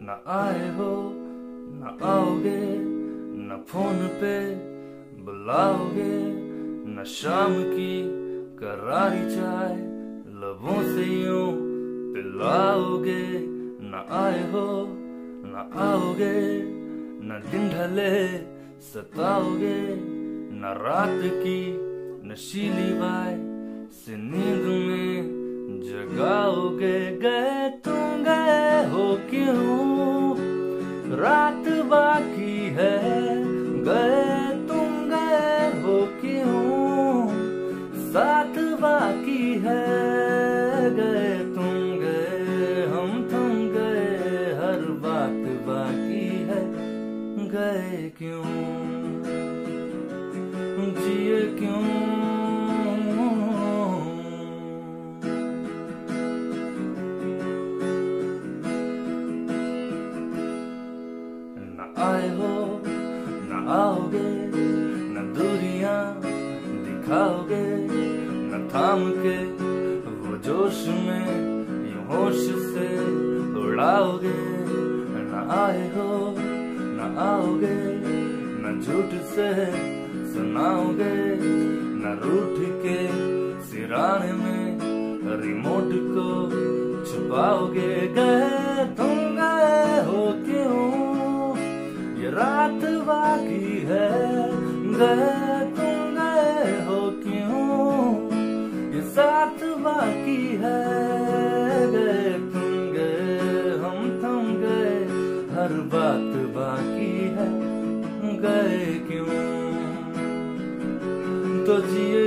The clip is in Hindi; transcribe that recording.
न आए हो न आओगे, न फोन पे बुलाओगे, न शाम की करारी चाय लबों से यूं पिलाओगे। न आए हो न आओगे, न दिन ढले सताओगे, न रात की नशीली वाय से नींद में जगाओगे। गए तुम गए हो क्यों, रात बाकी है। गए तुम गए हो क्यों, साथ बाकी है। गए तुम गए हम थम गए, हर बात बाकी है। गए क्यों, जिए क्यों। न आए हो न आओगे, न दूरियां दिखाओगे, न थाम के वो जोश में यूं होश से उड़ाओगे। न आए हो न आओगे, न झूठ से सुनाओगे, न रूठ के सिराने में रिमोट को छुपाओगे। गए तुम गए हो क्यों, ये रात बाकी है। गए तुम गए हो क्यों, ये साथ बाकी है। गए तुम गए हम थम गए, हर बात बाकी है। गए क्यों, तो जिए